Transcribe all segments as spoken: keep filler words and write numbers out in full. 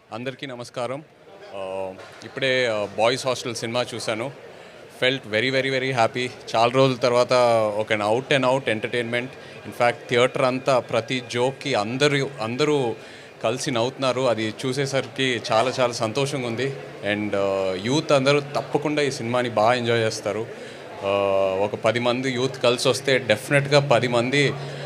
అందరికీ నమస్కారం. ఇప్పుడే బాయ్స్ హాస్టల్ సినిమా చూశాను. Felt very very very happy. చాలా రోజుల తర్వాత ఒక out and out entertainment. In fact theatre అంతా ప్రతి జోక్కి అందరూ అందరూ కలిసి నవ్వుతున్నారు. అది చూసేసరికి చాలా చాలా సంతోషంగా ఉంది. అండ్ యూత్ అందరూ తప్పకుండా ఈ సినిమాని బాగా ఎంజాయ్ చేస్తారు. ఒక పది మంది యూత్ కలిసి వస్తే డెఫినెట్గా పది మంది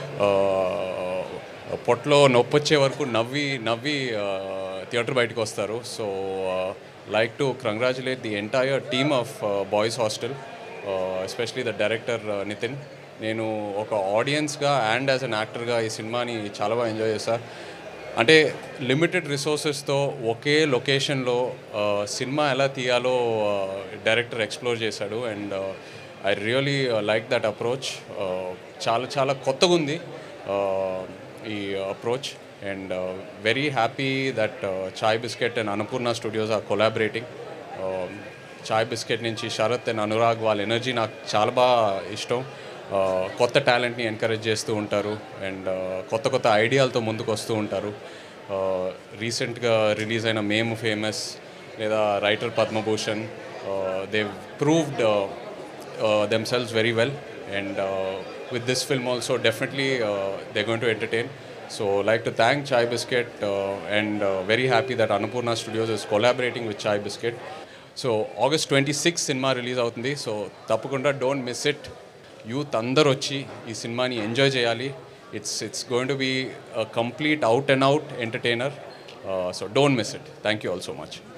పొట్టలో నొప్పి వచ్చే వరకు నవ్వి నవ్వి థియేటర్ బయటకు వస్తారు. So like to congratulate the entire team of boys hostel, especially the director Nitin. నేను ఒక ఆడియన్స్గా అండ్ యాజ్ అన్ యాక్టర్గా ఈ సినిమాని చాలా బాగా ఎంజాయ్ చేశాను. అంటే లిమిటెడ్ రిసోర్సెస్తో ఒకే లొకేషన్లో సినిమా ఎలా తీయాలో డైరెక్టర్ ఎక్స్ప్లోర్ చేశాడు. And I really like that approach. చాలా చాలా కొత్తగా ఉంది ఈ approach. And very happy that chai biscuit and Annapurna studios are collaborating. Chai biscuit నుంచి శరత్ అండ్ అనురాగ్ వాళ్ళ ఎనర్జీ నాకు చాలా బాగా ఇష్టం. కొత్త టాలెంట్ని ఎంకరేజ్ చేస్తూ ఉంటారు అండ్ కొత్త కొత్త ఐడియాలతో ముందుకు వస్తూ ఉంటారు. రీసెంట్గా రిలీజ్ అయిన మేము ఫేమస్ లేదా writer Padmabhushan, they proved themselves very well. And with this film also definitely uh, they're going to entertain. So like to thank Chai Biscuit uh, and uh, very happy that Annapurna Studios is collaborating with Chai Biscuit. So August twenty-sixth cinema release avutundi. So tappakunda don't miss it. Youth andaru vachi ee cinema ni enjoy cheyali. It's it's going to be a complete out and out entertainer. Uh, so don't miss it. Thank you all so much.